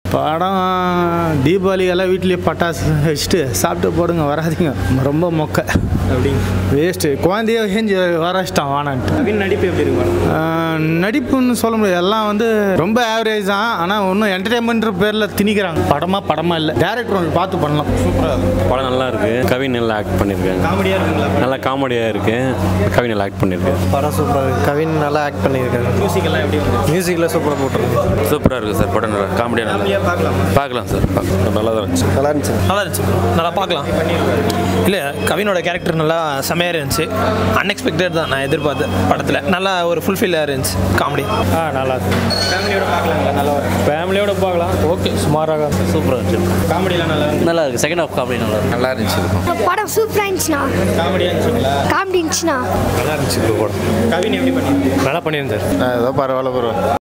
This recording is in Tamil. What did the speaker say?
படம் தீபாவளிக்கெல்லாம் வீட்லேயே பட்டாசு வச்சுட்டு சாப்பிட்டு போடுங்க, வராதிங்க. ரொம்ப மொக்க அப்படிங்க வேஸ்ட்டு. குழந்தைய ஹேஞ்சி வர வச்சிட்டான் வானான்ட்டு. கவின் நடிப்பு எப்படி இருக்கும்? நடிப்புன்னு சொல்ல முடியாது, எல்லாம் வந்து ரொம்ப ஆவரேஜ் தான். ஆனால் ஒன்றும் என்டர்டைன்மெண்ட் பேரில் திணிக்கிறாங்க. படமாக இல்லை, டேரக்டர் ஒன்று பார்த்து பண்ணலாம். சூப்பராக படம் நல்லா இருக்குது. கவின் நல்லா ஆக்ட் பண்ணியிருக்காங்க. காமெடியாக இருக்குங்களா? நல்லா காமெடியாக இருக்குது. கவின் நல்லா ஆக்ட் பண்ணியிருக்காரு. படம் சூப்பராக இருக்குது. கவின் நல்லா ஆக்ட் பண்ணியிருக்காரு. மியூசிக்கெல்லாம் எப்படி வந்து? மியூசிக்கில் சூப்பராக போட்டிருக்கு. சூப்பராக இருக்குது சார். படம் நல்லா காமெடியாக நல்லா பார்க்கலாம் சார். நல்லா தான் இருந்துச்சு. நல்லா இருந்துச்சு. நல்லா பார்க்கலாம். இல்லை, கவினோட கேரக்டர் நல்லா செமையாக இருந்துச்சு. அன்எக்ஸ்பெக்டட் தான் நான் எதிர்பார்த்தேன். படத்தில் நல்லா ஒரு ஃபுல்ஃபில்லாக இருந்துச்சு. காமெடி நல்லா இருக்கு. ஃபேமிலியோட பார்க்கலாங்களா? நல்லா ஃபேமிலியோட பார்க்கலாம். ஓகே, சுமாராக சூப்பராக இருந்துச்சு. காமெடியெலாம் நல்லா இருக்குது. செகண்ட் ஹாஃப் காமெடி நல்லா இருந்துச்சு. படம் சூப்பராக இருந்துச்சுண்ணா. காமெடியாக இருந்துச்சுங்களா? காமெடி இருந்துச்சுண்ணா. நல்லா இருந்துச்சு. கவின் எப்படி பண்ணி? நல்லா பண்ணியிருந்தார். ஏதோ பரவாயில்ல.